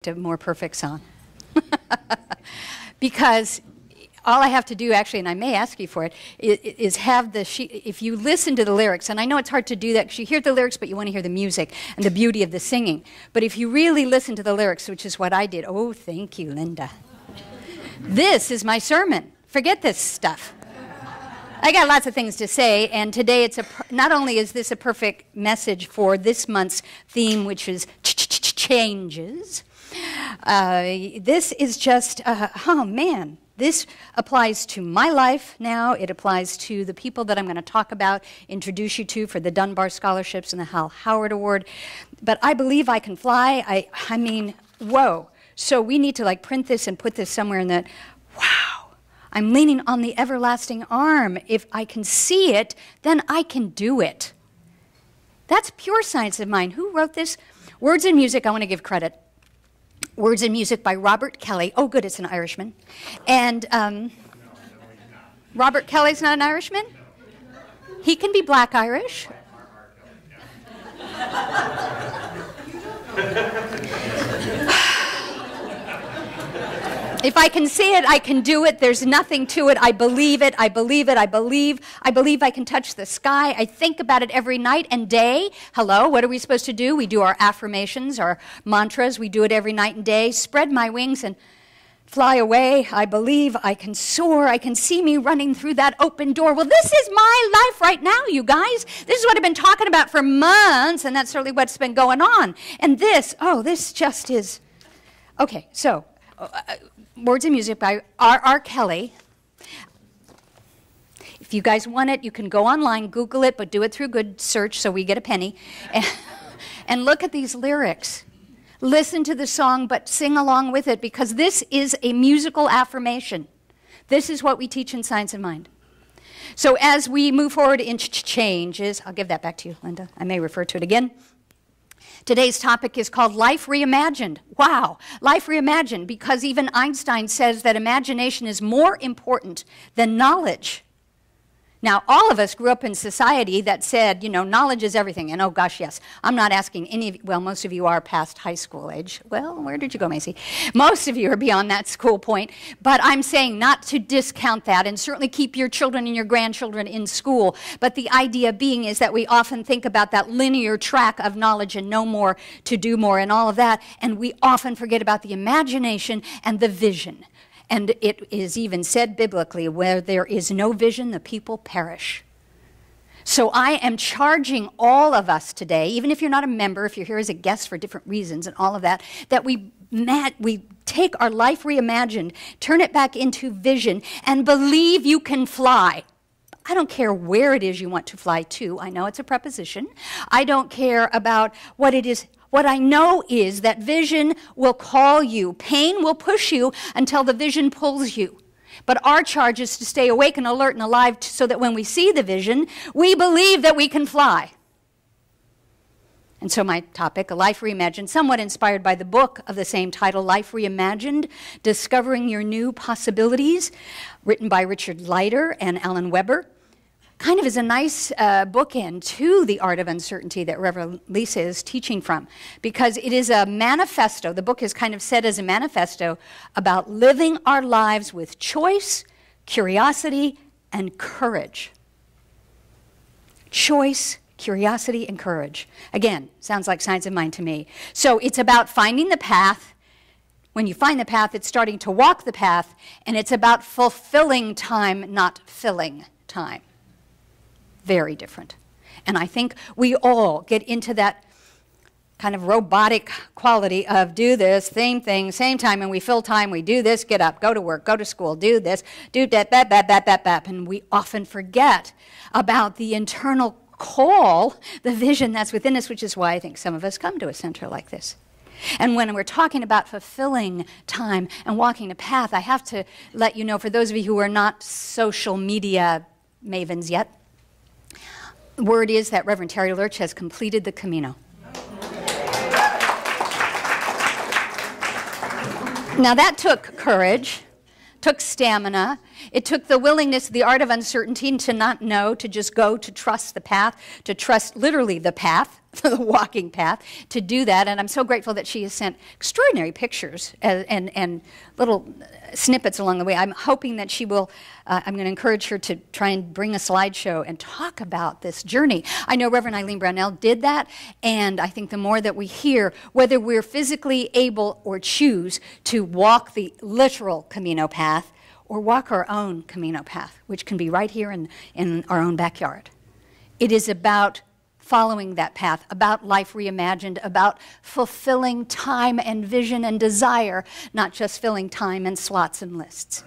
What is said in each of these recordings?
a more perfect song. Because all I have to do, actually, and I may ask you for it, is have the sheet. If you listen to the lyrics, and I know it's hard to do that because you hear the lyrics, but you want to hear the music and the beauty of the singing. But if you really listen to the lyrics, which is what I did, oh, thank you, Linda. This is my sermon. Forget this stuff. I got lots of things to say, and today not only is this a perfect message for this month's theme, which is changes, this is just, oh man, this applies to my life now. It applies to the people that I'm going to talk about, introduce you to for the Dunbar Scholarships and the Hal Howard Award. But I believe I can fly. I mean, whoa. So we need to like print this and put this somewhere in that, wow, I'm leaning on the everlasting arm. If I can see it, then I can do it. That's pure science of mind. Who wrote this? Words and music, I want to give credit. Words and music by Robert Kelly. Oh, good, it's an Irishman. And Robert Kelly's not an Irishman? He can be black Irish. If I can see it, I can do it. There's nothing to it. I believe it. I believe it. I believe I can touch the sky. I think about it every night and day. Hello, what are we supposed to do? We do our affirmations, our mantras. We do it every night and day. Spread my wings and fly away. I believe I can soar. I can see me running through that open door. Well, this is my life right now, you guys. This is what I've been talking about for months, and that's certainly what's been going on. And this just is... Okay, so... Words and music by R. Kelly. If you guys want it, you can go online, Google it, but do it through good search so we get a penny. And look at these lyrics. Listen to the song, but sing along with it, because this is a musical affirmation. This is what we teach in Science of Mind. So as we move forward in changes, I'll give that back to you, Linda. I may refer to it again. Today's topic is called Life Reimagined. Wow, Life Reimagined, because even Einstein says that imagination is more important than knowledge. Now, all of us grew up in society that said, you know, knowledge is everything. And oh gosh, yes, I'm not asking any of you, well, most of you are past high school age. Well, where did you go, Macy? Most of you are beyond that school point. But I'm saying not to discount that, and certainly keep your children and your grandchildren in school. But the idea being is that we often think about that linear track of knowledge and know more to do more and all of that. And we often forget about the imagination and the vision. And it is even said biblically, where there is no vision, the people perish. So I am charging all of us today, even if you're not a member, if you're here as a guest for different reasons and all of that, that we take our life reimagined, turn it back into vision, and believe you can fly. I don't care where it is you want to fly to. I know it's a preposition. I don't care about what it is. What I know is that vision will call you. Pain will push you until the vision pulls you. But our charge is to stay awake and alert and alive so that when we see the vision, we believe that we can fly. And so my topic, A Life Reimagined, somewhat inspired by the book of the same title, Life Reimagined, Discovering Your New Possibilities, written by Richard Leiter and Alan Weber. Kind of is a nice bookend to the art of uncertainty that Reverend Lisa is teaching from, because it is a manifesto. The book is kind of said as a manifesto about living our lives with choice, curiosity, and courage. Choice, curiosity, and courage. Again, sounds like Science of Mind to me. So it's about finding the path. When you find the path, it's starting to walk the path, and it's about fulfilling time, not filling time. Very different. And I think we all get into that kind of robotic quality of do this, same thing, same time, and we fill time, we do this, get up, go to work, go to school, do this, do that, and we often forget about the internal call, the vision that's within us, which is why I think some of us come to a center like this. And when we're talking about fulfilling time and walking the path, I have to let you know, for those of you who are not social media mavens yet, the word is that Reverend Terry Lurch has completed the Camino. Now that took courage, took stamina, It took the willingness, the art of uncertainty, to not know, to just go, to trust the path, to trust literally the path, the walking path, to do that. And I'm so grateful that she has sent extraordinary pictures and little snippets along the way. I'm hoping that she will, I'm going to encourage her to try and bring a slideshow and talk about this journey. I know Reverend Eileen Brownell did that, and I think the more that we hear, whether we're physically able or choose to walk the literal Camino path or walk our own Camino path, which can be right here in our own backyard. It is about following that path, about life reimagined, about fulfilling time and vision and desire, not just filling time and slots and lists.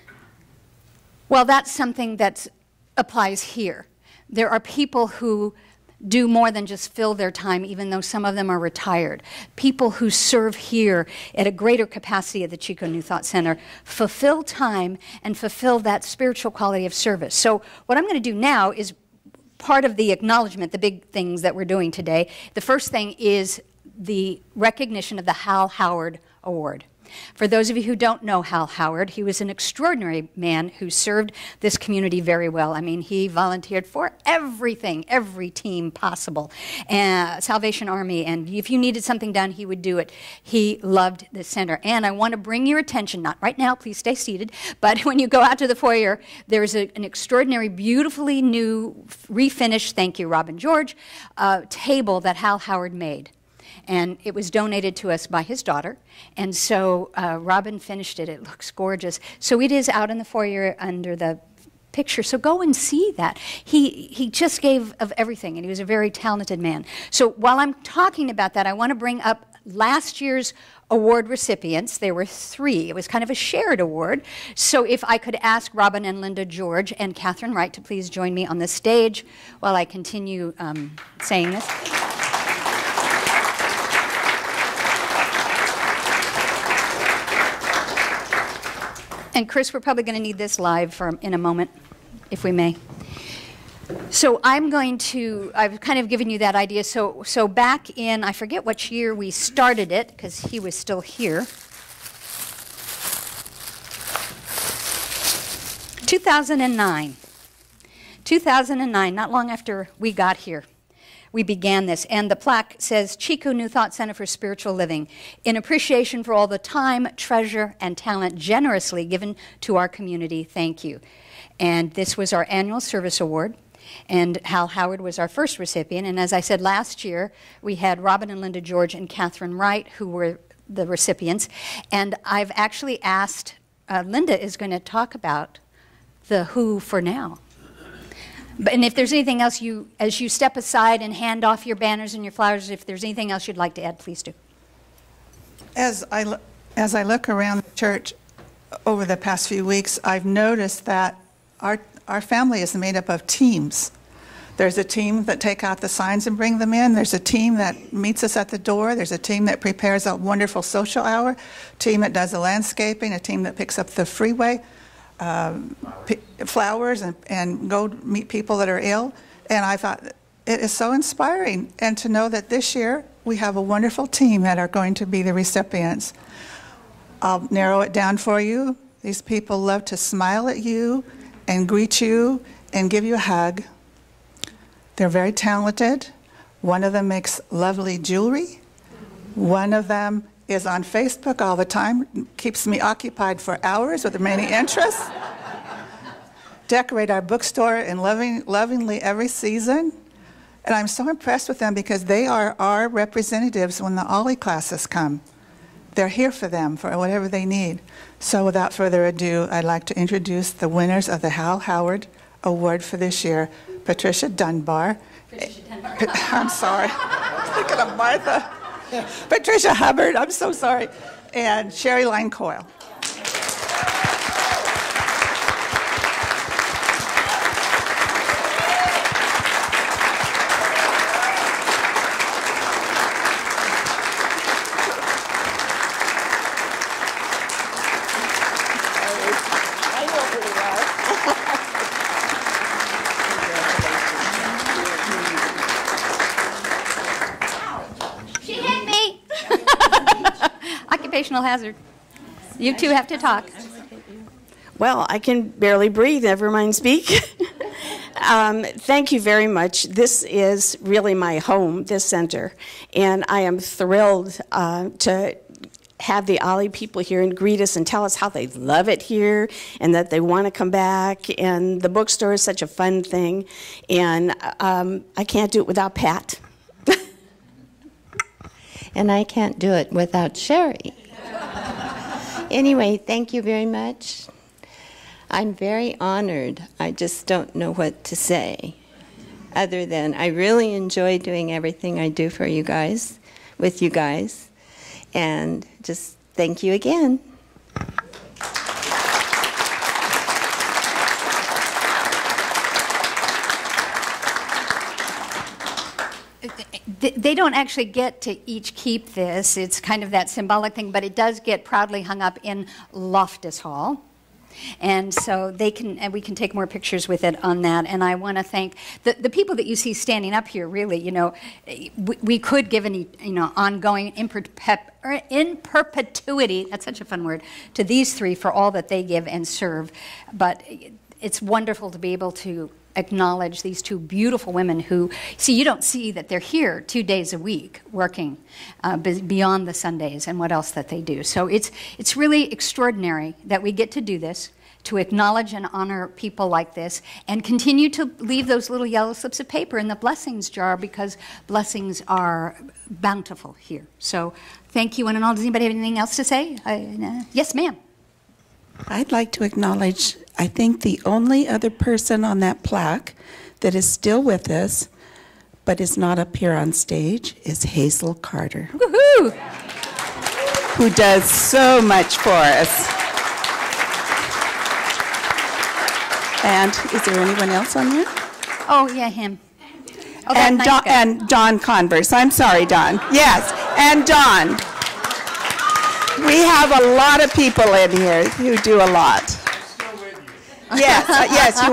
Well, that's something that applies here. There are people who do more than just fill their time, even though some of them are retired. People who serve here at a greater capacity at the Chico New Thought Center fulfill time and fulfill that spiritual quality of service. So what I'm going to do now is part of the acknowledgement, the big things that we're doing today. The first thing is the recognition of the Hal Howard Award. For those of you who don't know Hal Howard, he was an extraordinary man who served this community very well. I mean, he volunteered for everything, every team possible. Salvation Army, and if you needed something done, he would do it. He loved the center. And I want to bring your attention, not right now, please stay seated, but when you go out to the foyer, there's an extraordinary, beautifully new, refinished, thank you, Robin George, table that Hal Howard made. And it was donated to us by his daughter. And so Robin finished it. It looks gorgeous. So it is out in the foyer under the picture. So go and see that. He just gave of everything, and he was a very talented man. So while I'm talking about that, I want to bring up last year's award recipients. There were 3. It was kind of a shared award. So if I could ask Robin and Linda George and Catherine Wright to please join me on the stage while I continue saying this. And Chris, we're probably going to need this live in a moment, if we may. So I've kind of given you that idea. So back in, I forget which year we started it, because he was still here. 2009. 2009, not long after we got here. We began this, and the plaque says, Chico New Thought Center for Spiritual Living, in appreciation for all the time, treasure, and talent generously given to our community, thank you. And this was our annual service award, and Hal Howard was our first recipient, and as I said last year, we had Robin and Linda George and Catherine Wright, who were the recipients, and I've actually asked, Linda is going to talk about the who for now. And if there's anything else, as you step aside and hand off your banners and your flowers, if there's anything else you'd like to add, please do. As I look around the church over the past few weeks, I've noticed that our family is made up of teams. There's a team that take out the signs and bring them in. There's a team that meets us at the door. There's a team that prepares a wonderful social hour, a team that does the landscaping, a team that picks up the freeway, flowers and go meet people that are ill. And I thought it is so inspiring, and to know that this year we have a wonderful team that are going to be the recipients. I'll narrow it down for you. These people love to smile at you and greet you and give you a hug. They're very talented. One of them makes lovely jewelry. One of them is on Facebook all the time, keeps me occupied for hours with many interests. Decorate our bookstore and lovingly every season. And I'm so impressed with them because they are our representatives when the Ollie classes come. They're here for them, for whatever they need. So without further ado, I'd like to introduce the winners of the Hal Howard Award for this year, Patricia Dunbar. I'm sorry. I was thinking of Martha. Patricia Hubbard, I'm so sorry. And Sherry Line Coyle. Occupational hazard. You two have to talk. Well, I can barely breathe, never mind speak. Thank you very much. This is really my home, this center, and I am thrilled to have the Ollie people here and greet us and tell us how they love it here and that they want to come back. And the bookstore is such a fun thing, and I can't do it without Pat. And I can't do it without Sherry. Anyway, thank you very much. I'm very honored. I just don't know what to say, other than I really enjoy doing everything I do for you guys, with you guys, and just thank you again. They don't actually get to each keep this. It's kind of that symbolic thing, but it does get proudly hung up in Loftus Hall. And so they can, and we can take more pictures with it on that. And I want to thank the people that you see standing up here. Really, you know, we could give any, you know, ongoing in perpetuity. That's such a fun word, to these three for all that they give and serve. But it's wonderful to be able to acknowledge these two beautiful women who, see, you don't see that they're here 2 days a week working beyond the Sundays and what else that they do. So it's really extraordinary that we get to do this, to acknowledge and honor people like this, and continue to leave those little yellow slips of paper in the blessings jar, because blessings are bountiful here. So thank you one and all. Does anybody have anything else to say? Yes, ma'am. I'd like to acknowledge, I think the only other person on that plaque that is still with us but is not up here on stage is Hazel Carter. Woohoo! Who does so much for us. And is there anyone else on here? Oh, yeah, him. Oh, and, nice and Don Converse. I'm sorry, Don. Yes, and Don. We have a lot of people in here who do a lot. Yes, yes,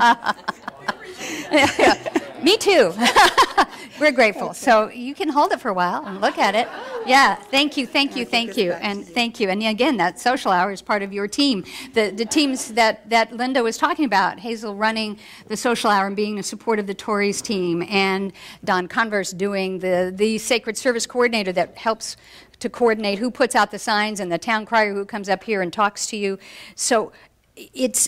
you are. Me too. We're grateful. So you can hold it for a while and look at it. Yeah, thank you, thank you, thank you, and thank you. And again, that social hour is part of your team. The teams that Linda was talking about, Hazel running the social hour and being a support of the Tories team, and Don Converse doing the sacred service coordinator that helps to coordinate who puts out the signs, and the town crier who comes up here and talks to you. So it's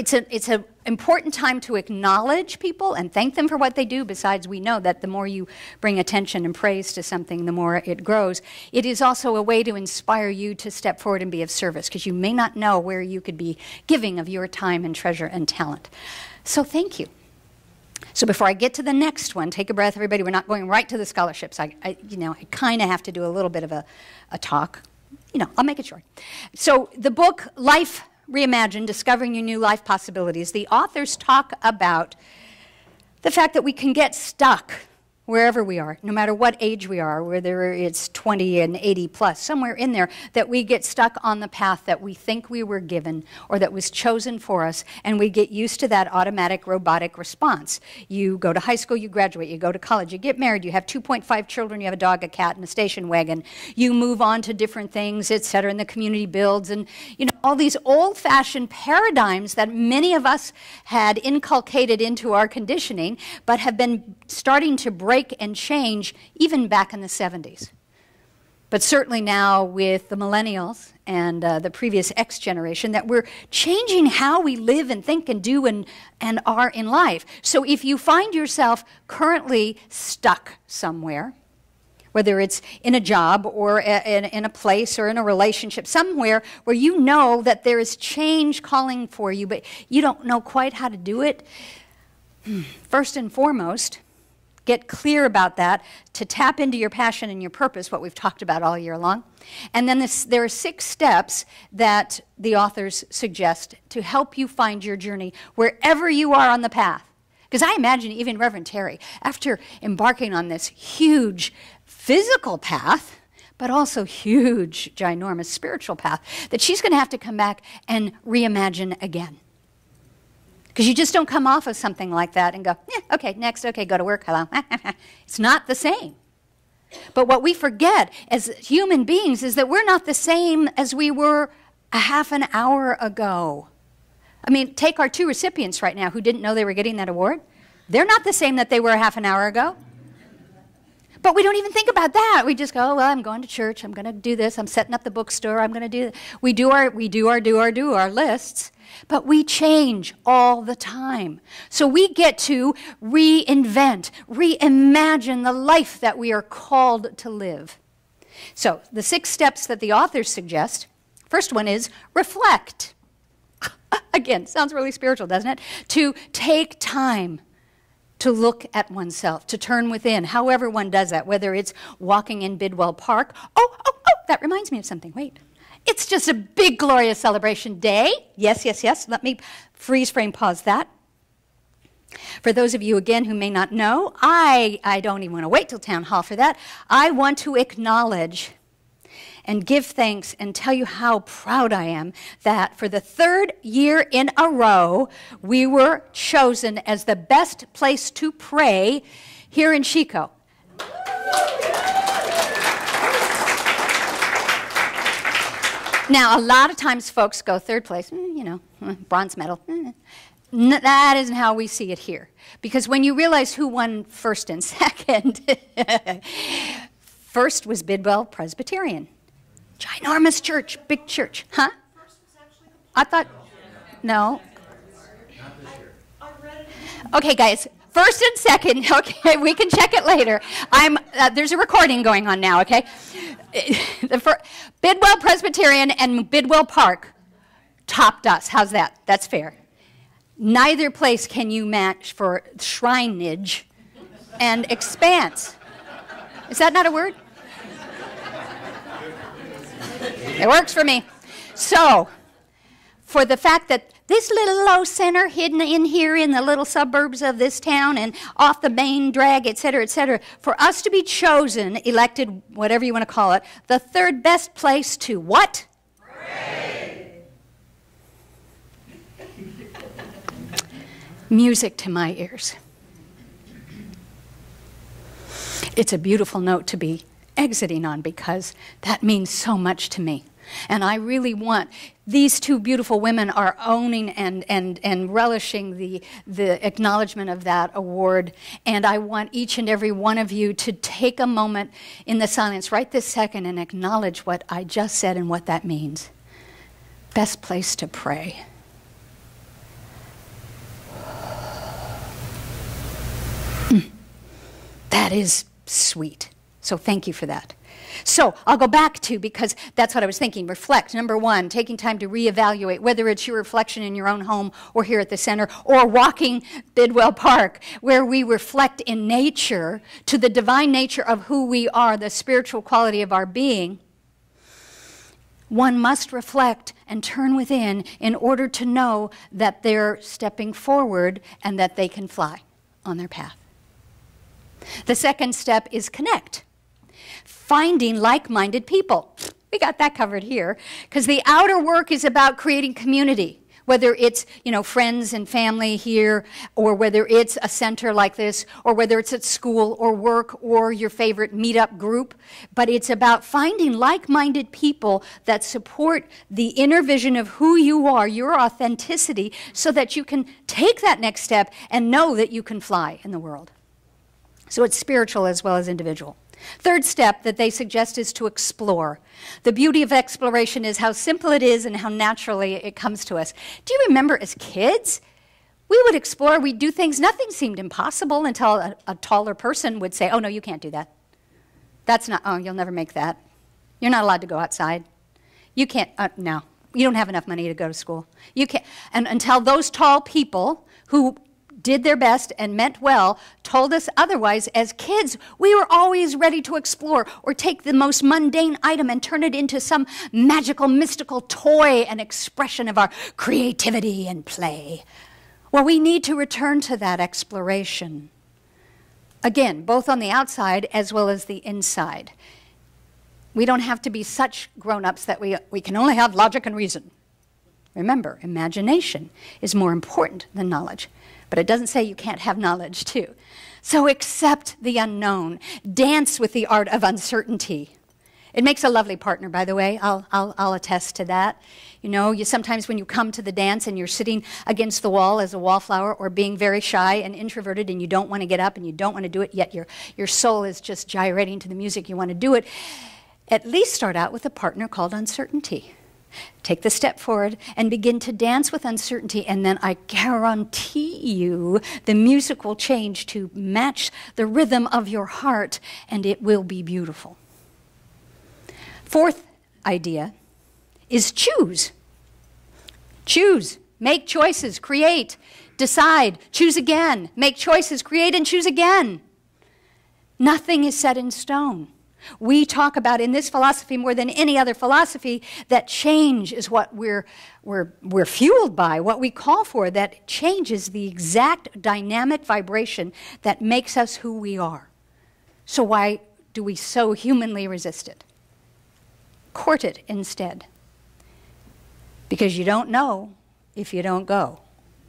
an important time to acknowledge people and thank them for what they do. Besides, we know that the more you bring attention and praise to something, the more it grows. It is also a way to inspire you to step forward and be of service, because you may not know where you could be giving of your time and treasure and talent. So thank you. So before I get to the next one, take a breath, everybody. We're not going right to the scholarships. I kind of have to do a little bit of a talk. I'll make it short. So the book, Life Reimagined, Discovering Your New Life Possibilities, the authors talk about the fact that we can get stuck wherever we are, no matter what age we are, whether it's 20 and 80 plus, somewhere in there, that we get stuck on the path that we think we were given or that was chosen for us, and we get used to that automatic robotic response. You go to high school, you graduate, you go to college, you get married, you have 2.5 children, you have a dog, a cat, and a station wagon. You move on to different things, etc., and the community builds, and all these old-fashioned paradigms that many of us had inculcated into our conditioning, but have been starting to break and change even back in the 70s. But certainly now with the millennials and the previous X generation, that we're changing how we live and think and do and are in life. So if you find yourself currently stuck somewhere, whether it's in a job or in a place or in a relationship, somewhere where you know that there is change calling for you, but you don't know quite how to do it, first and foremost, get clear about that, to tap into your passion and your purpose, what we've talked about all year long. And then there are 6 steps that the authors suggest to help you find your journey wherever you are on the path. Because I imagine even Reverend Terry, after embarking on this huge physical path, but also huge, ginormous spiritual path, that she's going to have to come back and reimagine again. Because you just don't come off of something like that and go, okay, next, okay, go to work, hello. It's not the same. But what we forget as human beings is that we're not the same as we were a half an hour ago. I mean, take our 2 recipients right now who didn't know they were getting that award. They're not the same that they were half an hour ago. But we don't even think about that. We just go, oh, well, I'm going to church. I'm going to do this. I'm setting up the bookstore. I'm going to do that. We do our lists. But we change all the time. So we get to reinvent, reimagine the life that we are called to live. So the 6 steps that the authors suggest, first one is reflect. Again, sounds really spiritual, doesn't it? To take time to look at oneself, to turn within, however one does that, whether it's walking in Bidwell Park. Oh, that reminds me of something. Wait. It's just a big, glorious celebration day. Yes. Let me freeze frame pause that. For those of you, again, who may not know, I don't even want to wait till town hall for that. I want to acknowledge and give thanks and tell you how proud I am that for the 3rd year in a row, we were chosen as the best place to pray here in Chico. Now, a lot of times folks go 3rd place, bronze medal. That isn't how we see it here. Because when you realize who won 1st and 2nd, 1st was Bidwell Presbyterian. Ginormous church, big church. Huh? I thought, no. Okay, guys, 1st and 2nd, okay, we can check it later. There's a recording going on now, okay? Bidwell Presbyterian and Bidwell Park topped us. How's that? That's fair. Neither place can you match for shrineage and expanse. Is that not a word? It works for me. So, for the fact that this little low center hidden in here in the little suburbs of this town and off the main drag, et cetera, for us to be chosen, elected, whatever you want to call it, the 3rd best place to what? Pray. Music to my ears. It's a beautiful note to be exiting on because that means so much to me. And I really want, these 2 beautiful women are owning and relishing the acknowledgement of that award. And I want each and every one of you to take a moment in the silence right this second and acknowledge what I just said and what that means. Best place to pray. That is sweet. So thank you for that. So I'll go back to, because that's what I was thinking, reflect. Number 1, taking time to reevaluate, whether it's your reflection in your own home or here at the center or walking Bidwell Park, where we reflect in nature to the divine nature of who we are, the spiritual quality of our being. One must reflect and turn within in order to know that they're stepping forward and that they can fly on their path. The 2nd step is connect. Finding like-minded people. We got that covered here, because the outer work is about creating community, whether it's, friends and family here, or whether it's a center like this, or whether it's at school or work or your favorite meetup group. But it's about finding like-minded people that support the inner vision of who you are, your authenticity, so that you can take that next step and know that you can fly in the world. So it's spiritual as well as individual. 3rd step that they suggest is to explore. The beauty of exploration is how simple it is and how naturally it comes to us. Do you remember as kids, we would explore, we'd do things, nothing seemed impossible until a taller person would say, oh, no, you can't do that. That's not, oh, you'll never make that. You're not allowed to go outside. You can't, no, you don't have enough money to go to school. You can't, and until those tall people who did their best and meant well, told us otherwise, as kids, we were always ready to explore or take the most mundane item and turn it into some magical, mystical toy and expression of our creativity and play. Well, we need to return to that exploration. Again, both on the outside as well as the inside. We don't have to be such grown-ups that we can only have logic and reason. Remember, imagination is more important than knowledge. But it doesn't say you can't have knowledge, too. So accept the unknown. Dance with the art of uncertainty. It makes a lovely partner, by the way. I'll attest to that. You know, sometimes when you come to the dance and you're sitting against the wall as a wallflower or being very shy and introverted and you don't want to get up and you don't want to do it, yet your soul is just gyrating to the music, you want to do it, at least start out with a partner called uncertainty. Take the step forward and begin to dance with uncertainty, and then I guarantee you the music will change to match the rhythm of your heart, and it will be beautiful. Fourth idea is choose. Choose. Make choices. Create. Decide. Choose again. Make choices. Create and choose again. Nothing is set in stone. We talk about in this philosophy more than any other philosophy that change is what we're fueled by, what we call for, that change is the exact dynamic vibration that makes us who we are. So why do we so humanly resist it? Court it instead. Because you don't know if you don't go.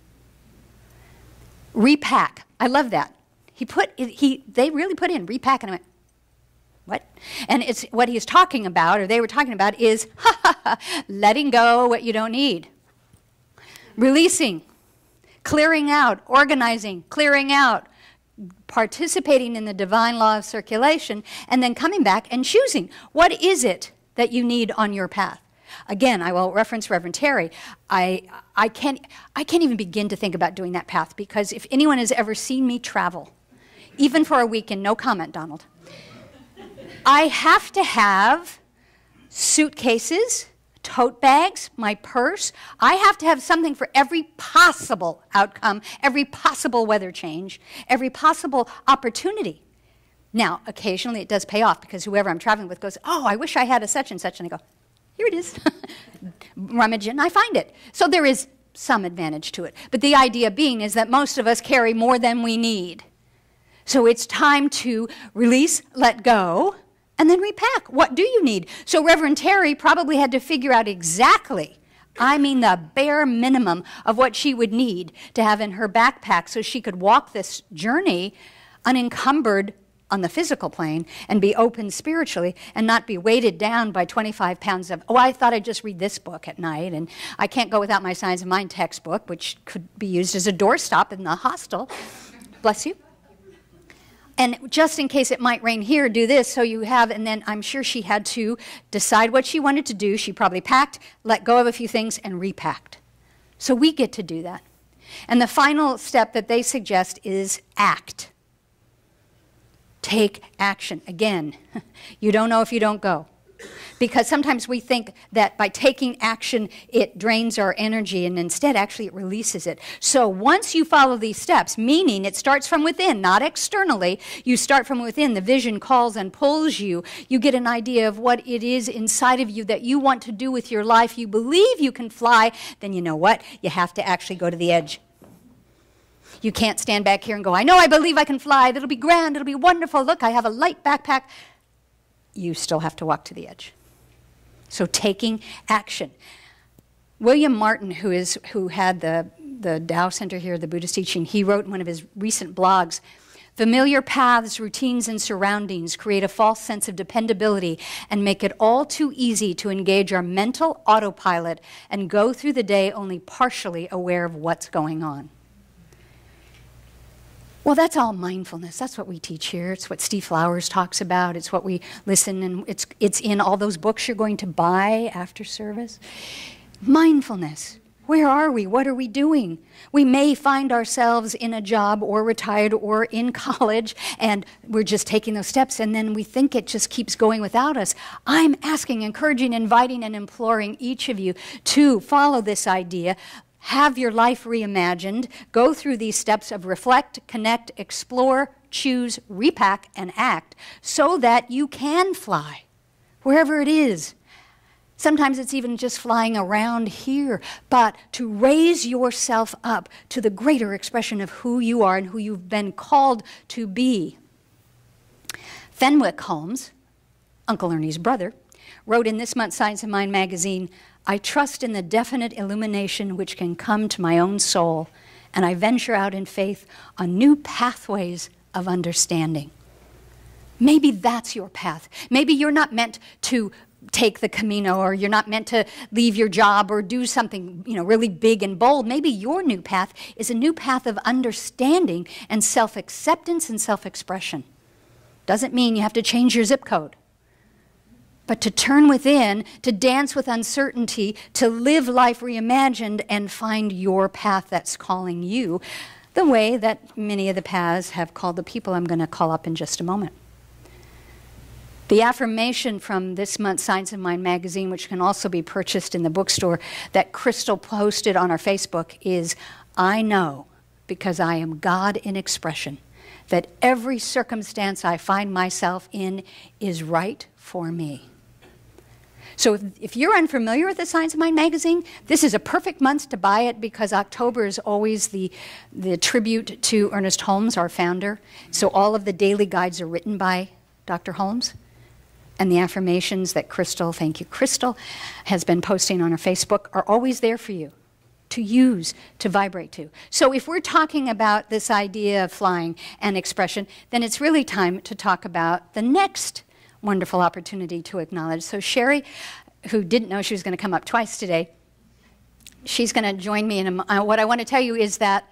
Repack. I love that. They really put in repack, and I went, what? And it's what he's talking about, or they were talking about, is letting go what you don't need. Releasing, clearing out, organizing, clearing out, participating in the divine law of circulation, and then coming back and choosing. What is it that you need on your path? Again, I will reference Reverend Terry. I can't even begin to think about doing that path, because if anyone has ever seen me travel, even for a weekend, no comment, Donald, I have to have suitcases, tote bags, my purse. I have to have something for every possible outcome, every possible weather change, every possible opportunity. Now, occasionally it does pay off, because whoever I'm traveling with goes, oh, I wish I had a such and such, and I go, here it is. Rummage it, and I find it. So there is some advantage to it. But the idea being is that most of us carry more than we need. So it's time to release, let go, and then repack. What do you need? So Reverend Terry probably had to figure out exactly, I mean the bare minimum of what she would need to have in her backpack so she could walk this journey unencumbered on the physical plane and be open spiritually and not be weighted down by 25 pounds of, oh, I thought I'd just read this book at night, and I can't go without my Signs of Mind textbook, which could be used as a doorstop in the hostel. Bless you. And just in case it might rain here, do this, so you have, and then I'm sure she had to decide what she wanted to do. She probably packed, let go of a few things, and repacked. So we get to do that. And the final step that they suggest is act. Take action. Again, you don't know if you don't go. Because sometimes we think that by taking action, it drains our energy, and instead, actually, it releases it. So once you follow these steps, meaning it starts from within, not externally, you start from within, the vision calls and pulls you, you get an idea of what it is inside of you that you want to do with your life, you believe you can fly, then you know what? You have to actually go to the edge. You can't stand back here and go, I know I believe I can fly, it'll be grand, it'll be wonderful, look, I have a light backpack. You still have to walk to the edge. So taking action. William Martin, who had the Tao Center here, the Buddhist teaching, he wrote in one of his recent blogs, familiar paths, routines, and surroundings create a false sense of dependability and make it all too easy to engage our mental autopilot and go through the day only partially aware of what's going on. Well, that's all mindfulness. That's what we teach here. It's what Steve Flowers talks about. It's what we listen, and it's in all those books you're going to buy after service. Mindfulness. Where are we? What are we doing? We may find ourselves in a job or retired or in college, and we're just taking those steps, and then we think it just keeps going without us. I'm asking, encouraging, inviting, and imploring each of you to follow this idea. Have your life reimagined. Go through these steps of reflect, connect, explore, choose, repack, and act so that you can fly wherever it is. Sometimes it's even just flying around here, but to raise yourself up to the greater expression of who you are and who you've been called to be. Fenwick Holmes, Uncle Ernie's brother, wrote in this month's Signs of Mind magazine, I trust in the definite illumination which can come to my own soul, and I venture out in faith on new pathways of understanding. Maybe that's your path. Maybe you're not meant to take the Camino, or you're not meant to leave your job or do something, really big and bold. Maybe your new path is a new path of understanding and self-acceptance and self-expression. Doesn't mean you have to change your zip code, but to turn within, to dance with uncertainty, to live life reimagined and find your path that's calling you, the way that many of the paths have called the people I'm going to call up in just a moment. The affirmation from this month's Signs of Mind magazine, which can also be purchased in the bookstore, that Crystal posted on our Facebook is, I know, because I am God in expression, that every circumstance I find myself in is right for me. So if you're unfamiliar with the Signs of Mind magazine, this is a perfect month to buy it, because October is always the tribute to Ernest Holmes, our founder. So all of the daily guides are written by Dr. Holmes. And the affirmations that Crystal, thank you Crystal, has been posting on her Facebook are always there for you to use, to vibrate to. So if we're talking about this idea of flying and expression, then it's really time to talk about the next wonderful opportunity to acknowledge. So Sherry, who didn't know she was going to come up twice today, she's going to join me in what I want to tell you is that,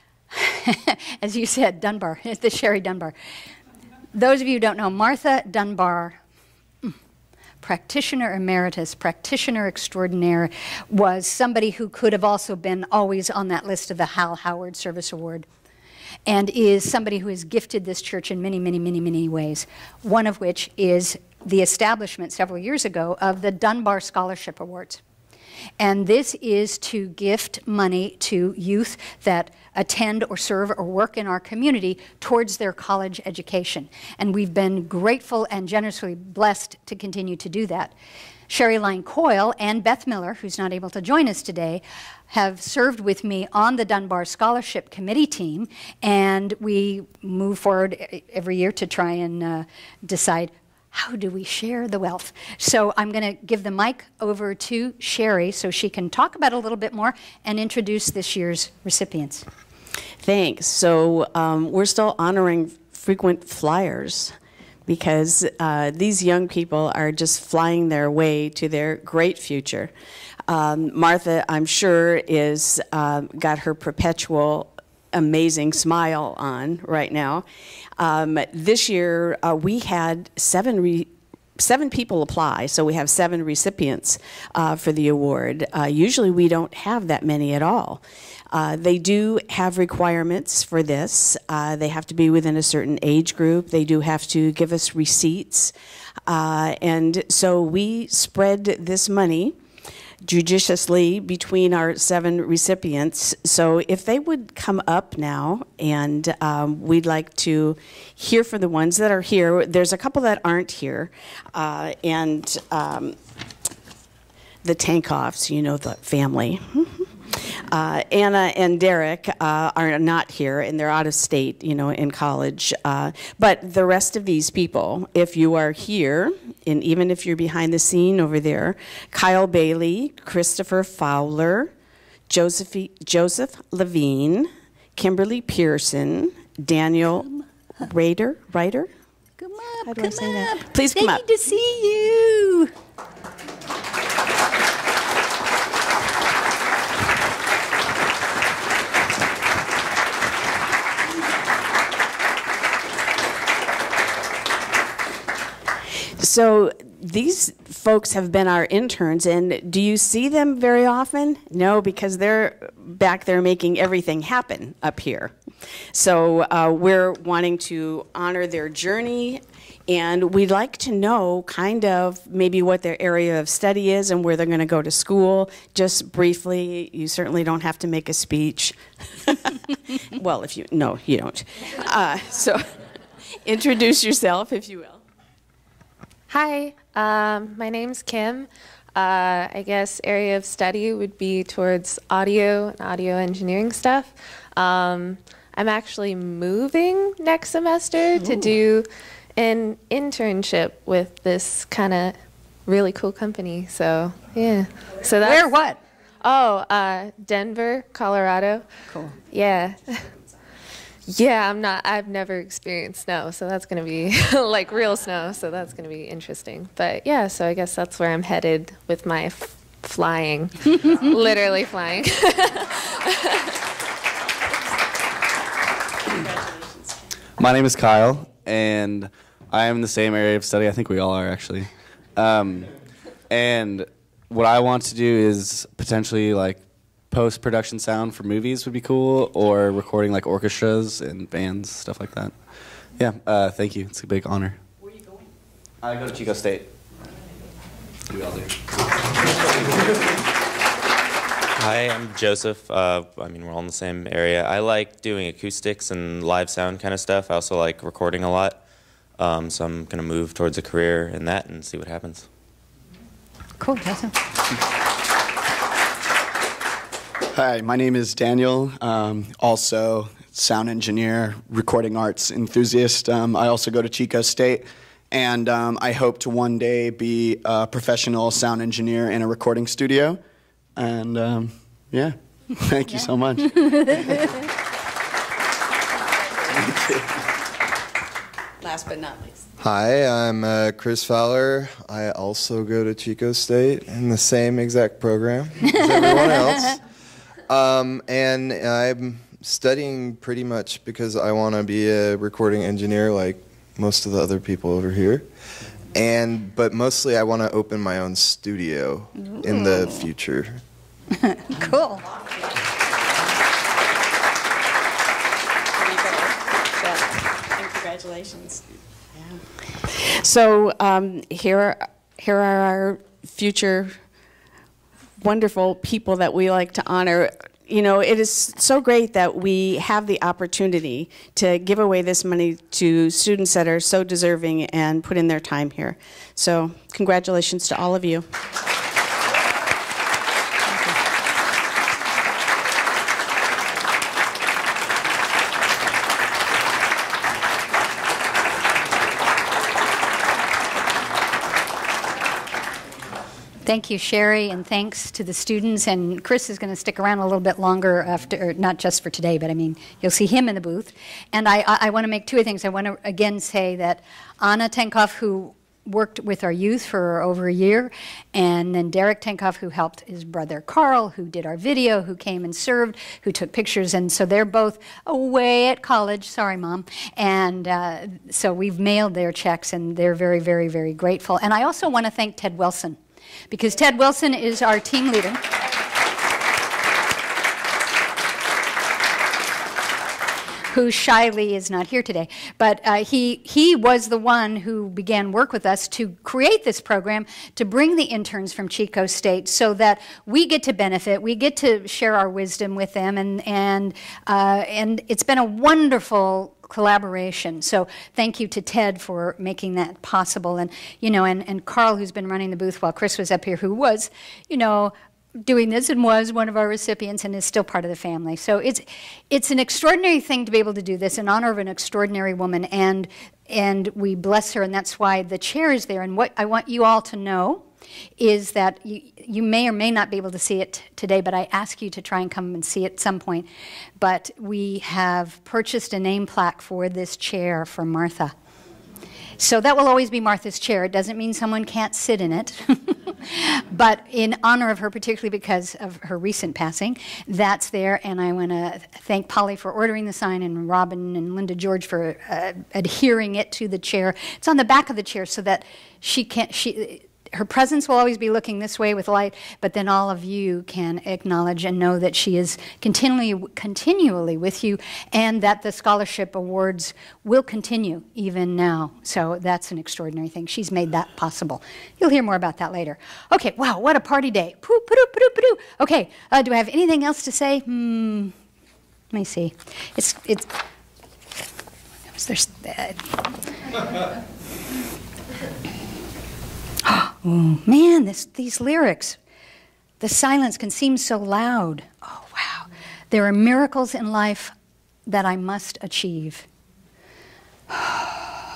as you said, Dunbar, the Sherry Dunbar. Those of you who don't know, Martha Dunbar, practitioner emeritus, practitioner extraordinaire, was somebody who could have also been always on that list of the Hal Howard Service Award, and is somebody who has gifted this church in many, many, many, many ways, one of which is the establishment several years ago of the Dunbar Scholarship Awards. And this is to gift money to youth that attend or serve or work in our community towards their college education. And we've been grateful and generously blessed to continue to do that. Sherry Line Coyle and Beth Miller, who's not able to join us today, have served with me on the Dunbar Scholarship Committee team, and we move forward every year to try and decide how do we share the wealth? So I'm going to give the mic over to Sherry so she can talk about it a little bit more and introduce this year's recipients. Thanks. So we're still honoring frequent flyers, because these young people are just flying their way to their great future. Martha, I'm sure, is got her perpetual amazing smile on right now. This year, we had seven people apply, so we have 7 recipients for the award. Usually we don't have that many at all. They do have requirements for this. They have to be within a certain age group. They do have to give us receipts. And so we spread this money judiciously between our 7 recipients. So if they would come up now, and we'd like to hear from the ones that are here. There's a couple that aren't here, and the Tankoffs, the family. Anna and Derek are not here, and they're out of state, in college. But the rest of these people, if you are here, and even if you're behind the scene over there, Kyle Bailey, Christopher Fowler, Joseph Levine, Kimberly Pearson, Daniel Ryder. Come up, How do I say that? Please come they up. Need to see you. So these folks have been our interns, and do you see them very often? No, because they're back there making everything happen up here. So we're wanting to honor their journey, and we'd like to know kind of maybe what their area of study is and where they're going to go to school. Just briefly, you certainly don't have to make a speech. Well, no, you don't. So introduce yourself, if you will. Hi, my name's Kim. I guess area of study would be towards audio and audio engineering stuff. I'm actually moving next semester to do an internship with this kind of really cool company. So yeah. So that's, Where what? Oh, Denver, Colorado. Cool. Yeah. Yeah, I've never experienced snow, so that's going to be like real snow, so that's going to be interesting. But yeah, so I guess that's where I'm headed with my flying, literally flying. My name is Kyle, and I am in the same area of study. I think we all are, actually. And what I want to do is potentially like post-production sound for movies would be cool, or recording like orchestras and bands, stuff like that. Yeah, thank you. It's a big honor. Where are you going? I go to Chico State. We all do. Hi, I'm Joseph. I mean, we're all in the same area. I like doing acoustics and live sound kind of stuff. I also like recording a lot. So I'm going to move towards a career in that and see what happens. Cool, Joseph. Hi, my name is Daniel, also sound engineer, recording arts enthusiast. I also go to Chico State, and I hope to one day be a professional sound engineer in a recording studio. And yeah, thank you so much. Last but not least. Hi, I'm Chris Fowler. I also go to Chico State in the same exact program as everyone else. And I'm studying pretty much because I want to be a recording engineer like most of the other people over here. But mostly I want to open my own studio in the future. Cool. And congratulations. Yeah. So here are our future wonderful people that we like to honor. You know, it is so great that we have the opportunity to give away this money to students that are so deserving and put in their time here. So congratulations to all of you. Thank you, Sherry, and thanks to the students. And Chris is going to stick around a little bit longer after, not just for today, but I mean, you'll see him in the booth. And I want to make two things. I want to again say that Anna Tenkoff, who worked with our youth for over a year, and then Derek Tenkoff, who helped his brother Carl, who did our video, who came and served, who took pictures, and so they're both away at college. Sorry, Mom. And so we've mailed their checks, and they're very, very, very grateful. And I also want to thank Ted Wilson, because Ted Wilson is our team leader. Who shyly is not here today. But he was the one who began work with us to create this program, to bring the interns from Chico State so that we get to benefit, we get to share our wisdom with them, and it's been a wonderful collaboration. So thank you to Ted for making that possible. And, you know, and Carl, who's been running the booth while Chris was up here, who was, you know, doing this and was one of our recipients and is still part of the family. So it's an extraordinary thing to be able to do this in honor of an extraordinary woman, and we bless her, and that's why the chair is there. And what I want you all to know is that you may or may not be able to see it today, but I ask you to try and come and see it at some point. But we have purchased a name plaque for this chair for Martha. So that will always be Martha's chair. It doesn't mean someone can't sit in it. But in honor of her, particularly because of her recent passing, that's there. And I want to thank Polly for ordering the sign, and Robin and Linda George for adhering it to the chair. It's on the back of the chair so that her presence will always be looking this way with light, but then all of you can acknowledge and know that she is continually with you, and that the scholarship awards will continue even now. So that's an extraordinary thing. She's made that possible. You'll hear more about that later. Okay, wow, what a party day. Okay, do I have anything else to say? Let me see. Oh, man, these lyrics. The silence can seem so loud. Oh, wow. There are miracles in life that I must achieve.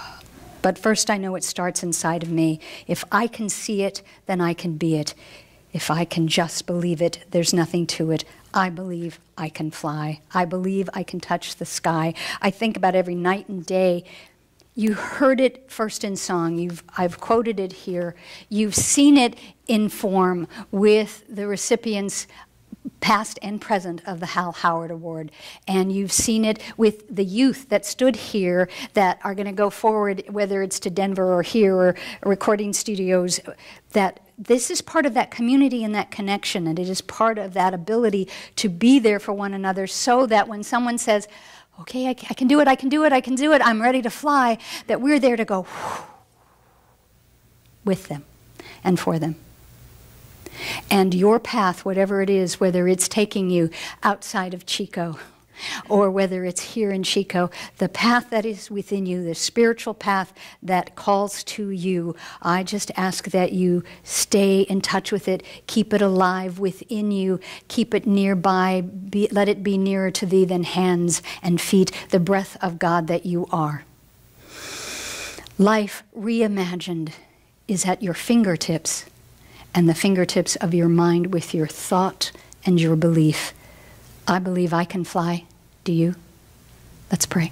But first I know it starts inside of me. If I can see it, then I can be it. If I can just believe it, there's nothing to it. I believe I can fly. I believe I can touch the sky. I think about every night and day. You heard it first in song. I've quoted it here. You've seen it in form with the recipients, past and present, of the Hal Howard Award. And you've seen it with the youth that stood here that are going to go forward, whether it's to Denver or here or recording studios, that this is part of that community and that connection, and it is part of that ability to be there for one another, so that when someone says, okay, I can do it, I can do it, I can do it, I'm ready to fly, that we're there to go with them and for them. And your path, whatever it is, whether it's taking you outside of Chico or whether it's here in Chico, the path that is within you, the spiritual path that calls to you, I just ask that you stay in touch with it, keep it alive within you, keep it nearby, let it be nearer to thee than hands and feet, the breath of God that you are. Life Reimagined is at your fingertips, and the fingertips of your mind with your thought and your belief. I believe I can fly. Do you? Let's pray.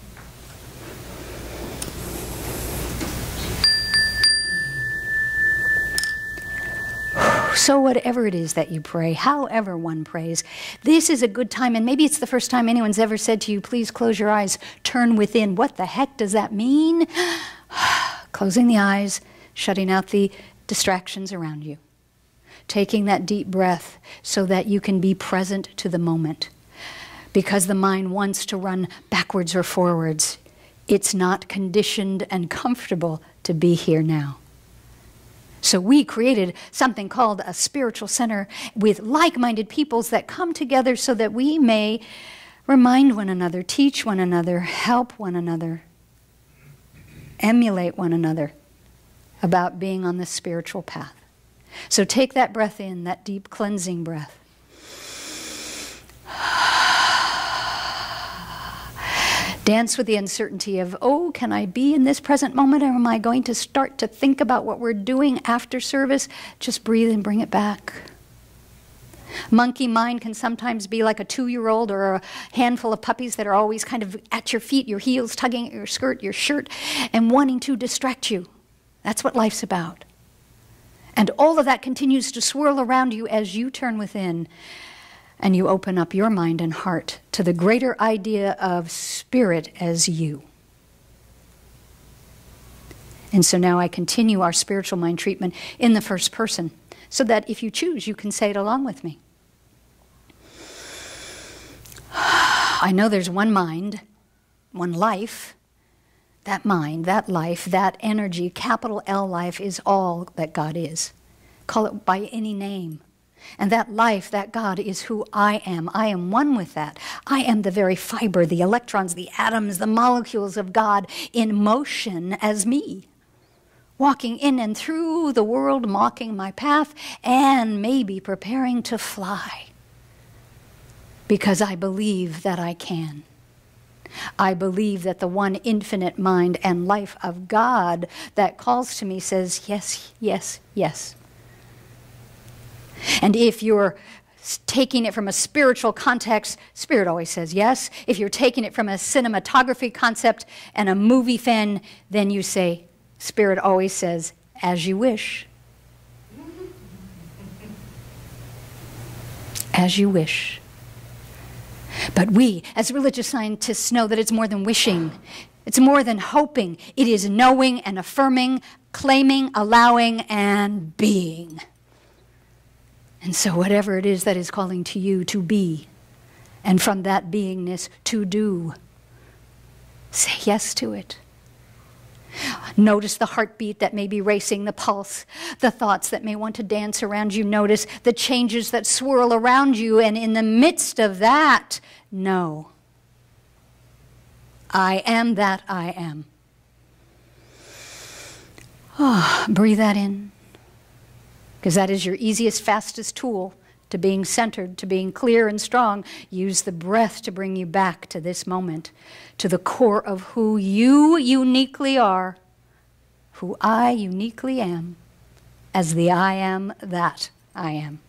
So whatever it is that you pray, however one prays, this is a good time, and maybe it's the first time anyone's ever said to you, please close your eyes, turn within. What the heck does that mean? Closing the eyes, shutting out the distractions around you. Taking that deep breath so that you can be present to the moment. Because the mind wants to run backwards or forwards. It's not conditioned and comfortable to be here now. So we created something called a spiritual center with like-minded peoples that come together so that we may remind one another, teach one another, help one another, emulate one another about being on the spiritual path. So take that breath in, that deep cleansing breath. Dance with the uncertainty of, oh, can I be in this present moment, or am I going to start to think about what we're doing after service? Just breathe and bring it back. Monkey mind can sometimes be like a 2-year-old or a handful of puppies that are always kind of at your feet, your heels, tugging at your skirt, your shirt, and wanting to distract you. That's what life's about. And all of that continues to swirl around you as you turn within and you open up your mind and heart to the greater idea of spirit as you. And so now I continue our spiritual mind treatment in the first person, so that if you choose, you can say it along with me. I know there's one mind, one life. That mind, that life, that energy, capital L life, is all that God is. Call it by any name. And that life, that God, is who I am. I am one with that. I am the very fiber, the electrons, the atoms, the molecules of God in motion as me. Walking in and through the world, mocking my path, and maybe preparing to fly. Because I believe that I can. I believe that the one infinite mind and life of God that calls to me says, yes, yes, yes. And if you're taking it from a spiritual context, Spirit always says yes. If you're taking it from a cinematography concept and a movie fan, then you say, Spirit always says, as you wish. As you wish. But we, as religious scientists, know that it's more than wishing. It's more than hoping. It is knowing and affirming, claiming, allowing, and being. And so whatever it is that is calling to you to be, and from that beingness to do, say yes to it. Notice the heartbeat that may be racing, the pulse, the thoughts that may want to dance around you. Notice the changes that swirl around you, and in the midst of that, know, I am that I am. Oh, breathe that in, because that is your easiest, fastest tool to being centered, to being clear and strong. Use the breath to bring you back to this moment, to the core of who you uniquely are, who I uniquely am, as the I am that I am.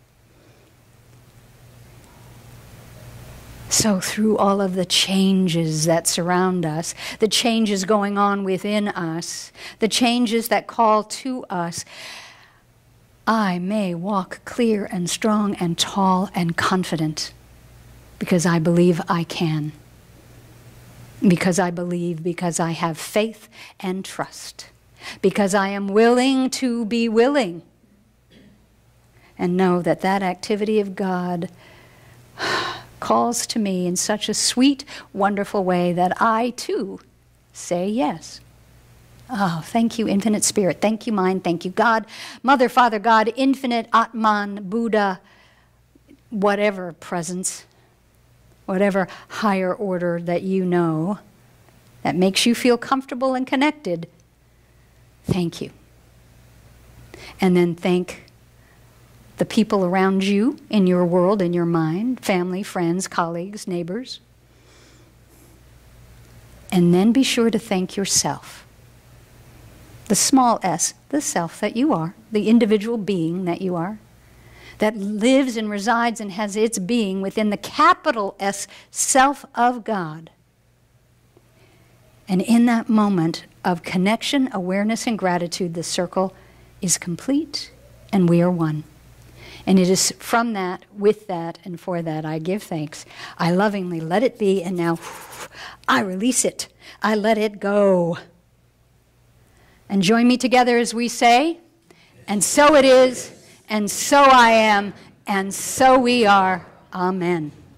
So through all of the changes that surround us, the changes going on within us, the changes that call to us, I may walk clear and strong and tall and confident because I believe I can. Because I believe, because I have faith and trust. Because I am willing to be willing. And know that that activity of God calls to me in such a sweet, wonderful way that I, too, say yes. Oh, thank you, Infinite Spirit. Thank you, Mind. Thank you, God. Mother, Father, God, Infinite, Atman, Buddha, whatever presence, whatever higher order that you know that makes you feel comfortable and connected. Thank you. And then thank the people around you in your world, in your mind, family, friends, colleagues, neighbors. And then be sure to thank yourself. The small s, the self that you are, the individual being that you are, that lives and resides and has its being within the capital S, self of God. And in that moment of connection, awareness, and gratitude, the circle is complete and we are one. And it is from that, with that, and for that I give thanks. I lovingly let it be, and now I release it. I let it go. And join me together as we say, and so it is, and so I am, and so we are. Amen.